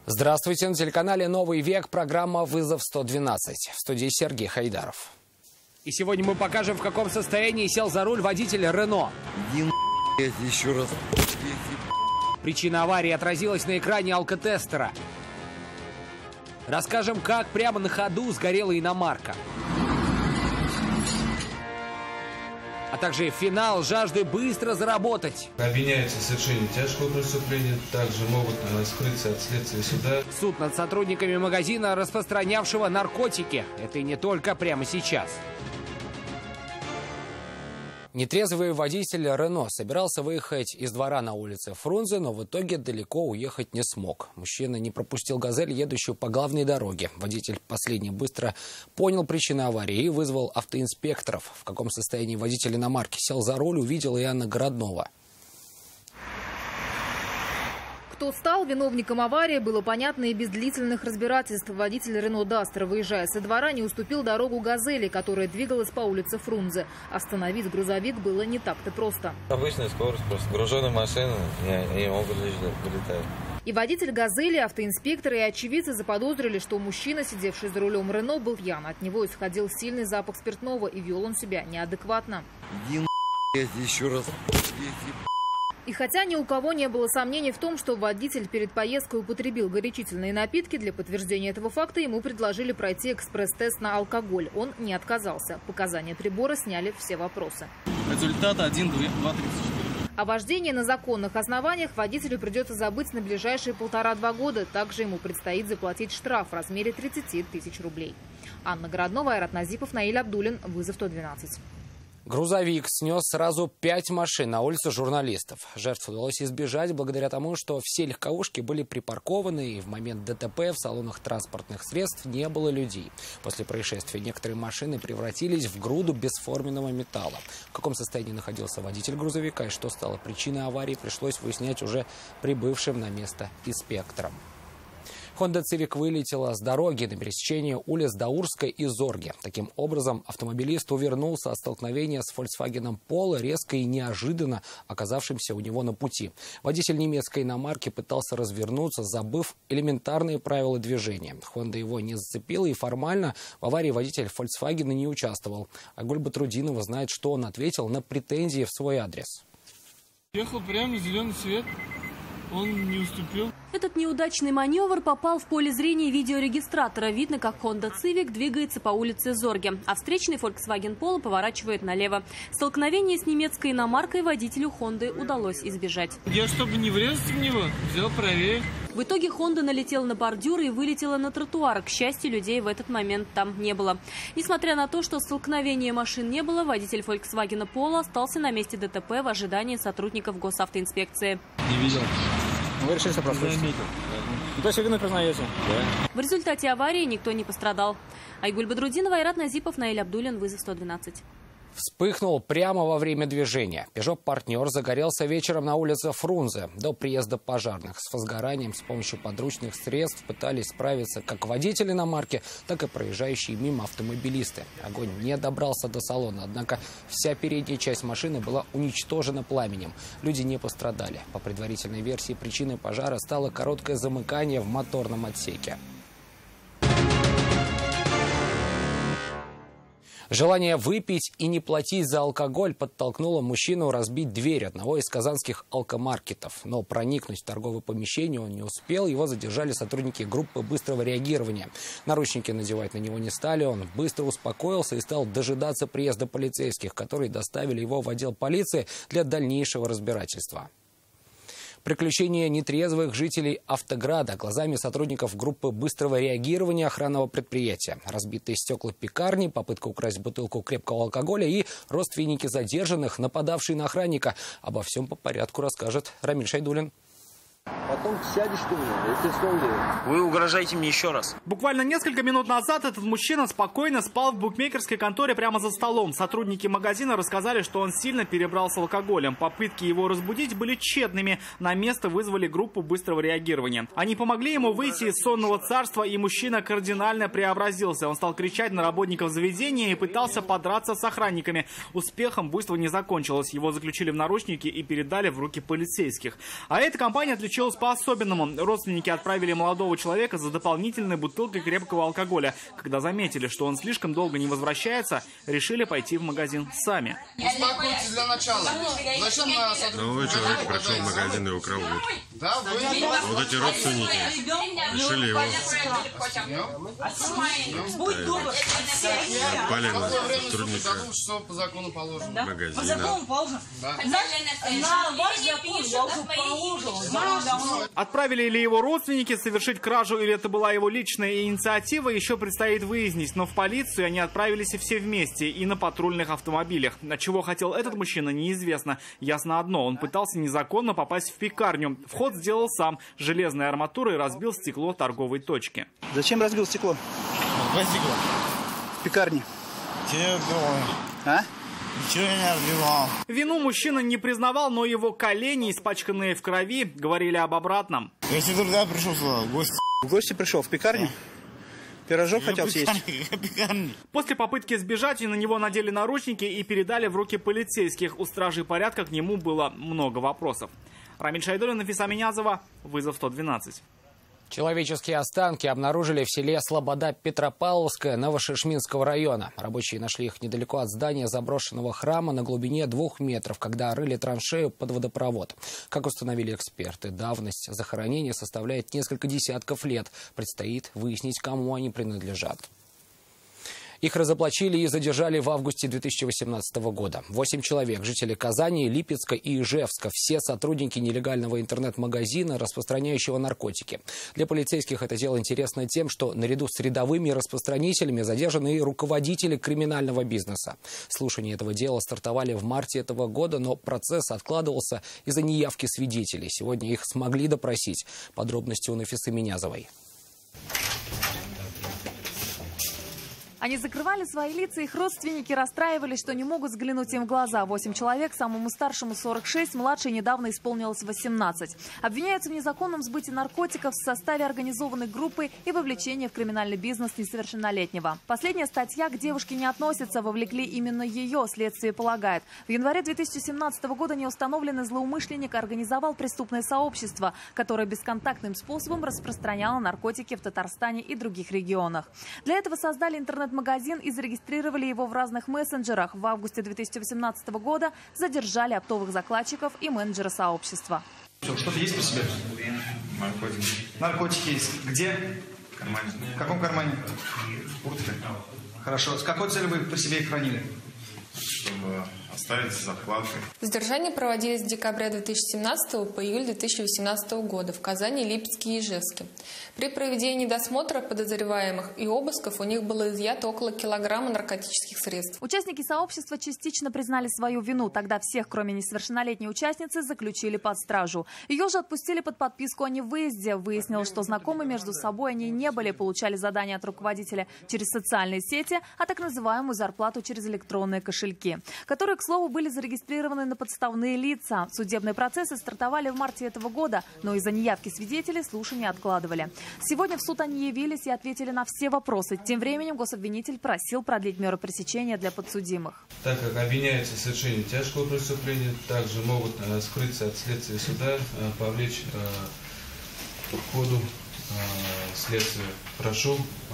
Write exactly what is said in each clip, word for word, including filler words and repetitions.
Здравствуйте, на телеканале «Новый век» программа «Вызов сто двенадцать». В студии Сергей Хайдаров. И сегодня мы покажем, в каком состоянии сел за руль водитель Рено. Еще раз. Причина аварии отразилась на экране алкотестера. Расскажем, как прямо на ходу сгорела иномарка. А также финал жажды быстро заработать. Обвиняются в совершении тяжкого преступления, также могут скрыться от следствия суда. Суд над сотрудниками магазина, распространявшего наркотики. Это и не только прямо сейчас. Нетрезвый водитель Рено собирался выехать из двора на улице Фрунзе, но в итоге далеко уехать не смог. Мужчина не пропустил «Газель», едущую по главной дороге. Водитель последний быстро понял причину аварии и вызвал автоинспекторов. В каком состоянии водитель иномарки сел за руль, увидела и Анна Городнова. Кто стал виновником аварии, было понятно и без длительных разбирательств. Водитель Рено Дастер, выезжая со двора, не уступил дорогу «Газели», которая двигалась по улице Фрунзе. Остановить грузовик было не так-то просто. Обычная скорость, просто груженная машина, не, не могут вылетать. И водитель «Газели», автоинспекторы и очевидцы заподозрили, что мужчина, сидевший за рулем Рено, был пьян. От него исходил сильный запах спиртного, и вел он себя неадекватно. Иди на еще раз. И хотя ни у кого не было сомнений в том, что водитель перед поездкой употребил горячительные напитки, для подтверждения этого факта ему предложили пройти экспресс-тест на алкоголь. Он не отказался. Показания прибора сняли все вопросы. Результат один два тридцать четыре. О вождении на законных основаниях водителю придется забыть на ближайшие полтора-два года. Также ему предстоит заплатить штраф в размере тридцати тысяч рублей. Анна Городнова, Айрат Назипов, Наиль Абдулин. Вызов сто двенадцать. Грузовик снес сразу пять машин на улице журналистов. Жертв удалось избежать благодаря тому, что все легковушки были припаркованы, и в момент ДТП в салонах транспортных средств не было людей. После происшествия некоторые машины превратились в груду бесформенного металла. В каком состоянии находился водитель грузовика и что стало причиной аварии, пришлось выяснять уже прибывшим на место инспекторам. Honda Civic вылетела с дороги на пересечении улиц Даурской и Зорге. Таким образом, автомобилист увернулся от столкновения с Volkswagen Polo, резко и неожиданно оказавшимся у него на пути. Водитель немецкой иномарки пытался развернуться, забыв элементарные правила движения. Honda его не зацепила, и формально в аварии водитель Volkswagen не участвовал. Айгуль Батрудинова знает, что он ответил на претензии в свой адрес. Ехал прямо, зеленый свет. Он не уступил. Этот неудачный маневр попал в поле зрения видеорегистратора. Видно, как Honda Civic двигается по улице Зорге, а встречный Volkswagen Polo поворачивает налево. Столкновение с немецкой иномаркой водителю Honda удалось избежать. Я, чтобы не врезаться в него, взял правее. В итоге Honda налетела на бордюр и вылетела на тротуар. К счастью, людей в этот момент там не было. Несмотря на то, что столкновения машин не было, водитель Volkswagen Polo остался на месте ДТП в ожидании сотрудников госавтоинспекции. Не видел. Вы решили сопротивляться? То есть вы вину признаете? Да. В результате аварии никто не пострадал. Айгуль Батрудинова, Айрат Назипов, Наиль Абдулин. Вызов сто двенадцать. Вспыхнул прямо во время движения. Peugeot Партнер загорелся вечером на улице Фрунзе. До приезда пожарных с возгоранием с помощью подручных средств пытались справиться как водители иномарки, так и проезжающие мимо автомобилисты. Огонь не добрался до салона, однако вся передняя часть машины была уничтожена пламенем. Люди не пострадали. По предварительной версии, причиной пожара стало короткое замыкание в моторном отсеке. Желание выпить и не платить за алкоголь подтолкнуло мужчину разбить дверь одного из казанских алкомаркетов. Но проникнуть в торговое помещение он не успел, его задержали сотрудники группы быстрого реагирования. Наручники надевать на него не стали, он быстро успокоился и стал дожидаться приезда полицейских, которые доставили его в отдел полиции для дальнейшего разбирательства. Приключения нетрезвых жителей Автограда глазами сотрудников группы быстрого реагирования охранного предприятия. Разбитые стекла пекарни, попытка украсть бутылку крепкого алкоголя и родственники задержанных, нападавшие на охранника. Обо всем по порядку расскажет Рамиль Шайдулин. Потом сядешь ты мне, если что делать. Вы угрожаете мне еще раз. Буквально несколько минут назад этот мужчина спокойно спал в букмекерской конторе прямо за столом. Сотрудники магазина рассказали, что он сильно перебрался алкоголем. Попытки его разбудить были тщетными. На место вызвали группу быстрого реагирования. Они помогли ему выйти из сонного царства, и мужчина кардинально преобразился. Он стал кричать на работников заведения и пытался подраться с охранниками. Успехом буйство не закончилось. Его заключили в наручники и передали в руки полицейских. А эта компания отличается случилось по-особенному. Родственники отправили молодого человека за дополнительной бутылкой крепкого алкоголя. Когда заметили, что он слишком долго не возвращается, решили пойти в магазин сами. Успокойтесь для начала. Зачем на сотрудника? Новый человек пришел в магазин и украл водку. Да, вы... Вот эти родственники решили его напали на сотрудника по закону положено. магазина. По закону положено? Да. На ваш закон я уже положил. Отправили ли его родственники совершить кражу или это была его личная инициатива, еще предстоит выяснить. Но в полицию они отправились и все вместе, и на патрульных автомобилях. От чего хотел этот мужчина, неизвестно. Ясно одно, он пытался незаконно попасть в пекарню. Вход сделал сам, железной арматурой разбил стекло торговой точки. Зачем разбил стекло? Стекло. В пекарне. А? Ничего не разбивал. Вину мужчина не признавал, но его колени, испачканные в крови, говорили об обратном. Я сюда пришел в гости. В гости пришел в пекарню? Пирожок Я хотел съесть? После попытки сбежать на него надели наручники и передали в руки полицейских. У стражей порядка к нему было много вопросов. Рамиль Шайдуллин, Нафиса Минязова, вызов сто двенадцать. Человеческие останки обнаружили в селе Слобода Петропавловская Новошишминского района. Рабочие нашли их недалеко от здания заброшенного храма на глубине двух метров, когда рыли траншею под водопровод. Как установили эксперты, давность захоронения составляет несколько десятков лет. Предстоит выяснить, кому они принадлежат. Их разоблачили и задержали в августе две тысячи восемнадцатого года. Восемь человек, жители Казани, Липецка и Ижевска. Все сотрудники нелегального интернет-магазина, распространяющего наркотики. Для полицейских это дело интересно тем, что наряду с рядовыми распространителями задержаны и руководители криминального бизнеса. Слушания этого дела стартовали в марте этого года, но процесс откладывался из-за неявки свидетелей. Сегодня их смогли допросить. Подробности у Нафисы Минязовой. Они закрывали свои лица, их родственники расстраивались, что не могут взглянуть им в глаза. Восемь человек, самому старшему сорок шесть, младшей недавно исполнилось восемнадцать. Обвиняются в незаконном сбытии наркотиков в составе организованной группы и вовлечении в криминальный бизнес несовершеннолетнего. Последняя статья к девушке не относится, вовлекли именно ее, следствие полагает. В январе две тысячи семнадцатого года неустановленный злоумышленник организовал преступное сообщество, которое бесконтактным способом распространяло наркотики в Татарстане и других регионах. Для этого создали интернет магазин и зарегистрировали его в разных мессенджерах. В августе две тысячи восемнадцатого года задержали оптовых закладчиков и менеджера сообщества. Что-то есть при себе? Наркотики. Наркотики есть. Где? В кармане. В каком кармане? Ух ты. Хорошо. С какой целью вы при себе их хранили? Чтобы оставить с закладкой. Задержания проводились с декабря две тысячи семнадцатого по июль две тысячи восемнадцатого года в Казани, Липецке и Ижевске. При проведении досмотра подозреваемых и обысков у них было изъято около килограмма наркотических средств. Участники сообщества частично признали свою вину. Тогда всех, кроме несовершеннолетней участницы, заключили под стражу. Ее же отпустили под подписку о невыезде. Выяснилось, что знакомы между собой они не были, получали задания от руководителя через социальные сети, а так называемую зарплату через электронные кошельки, которые, к слову, были зарегистрированы на подставные лица. Судебные процессы стартовали в марте этого года, но из-за неявки свидетелей слушания откладывали. Сегодня в суд они явились и ответили на все вопросы. Тем временем гособвинитель просил продлить меры пресечения для подсудимых. Так как обвиняются в совершении тяжкого преступления, также могут э, скрыться от следствия суда, э, повлечь э, к ходу э, следствия. Прошу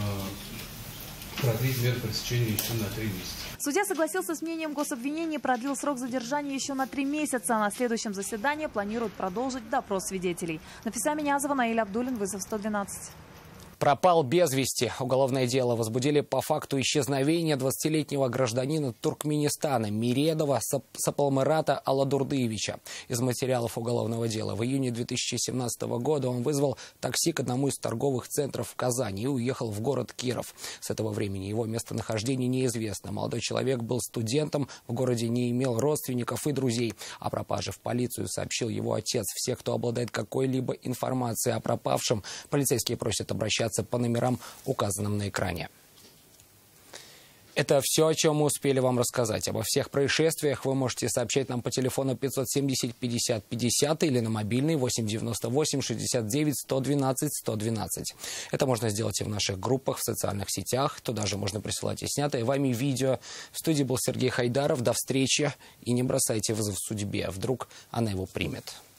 э, продлить меры пресечения еще на три месяца. Судья согласился с мнением гособвинения и продлил срок задержания еще на три месяца. На следующем заседании планируют продолжить допрос свидетелей. Нафиса Минязова, Наиль Абдуллин, вызов сто двенадцать. Пропал без вести. Уголовное дело возбудили по факту исчезновения двадцатилетнего гражданина Туркменистана Миредова Сапалмырата Аладурдыевича. Из материалов уголовного дела в июне две тысячи семнадцатого года он вызвал такси к одному из торговых центров в Казани и уехал в город Киров. С этого времени его местонахождение неизвестно. Молодой человек был студентом, в городе не имел родственников и друзей. О пропаже в полицию сообщил его отец. Всех, кто обладает какой-либо информацией о пропавшем, полицейские просят обращаться по номерам, указанным на экране. Это все, о чем мы успели вам рассказать. Обо всех происшествиях вы можете сообщать нам по телефону пятьсот семьдесят пятьдесят пятьдесят или на мобильный восемь девяносто восемь шестьдесят девять сто двенадцать сто двенадцать. Это можно сделать и в наших группах, в социальных сетях. Туда же можно присылать и снятое вами видео. В студии был Сергей Хайдаров. До встречи. И не бросайте вызов судьбе. Вдруг она его примет.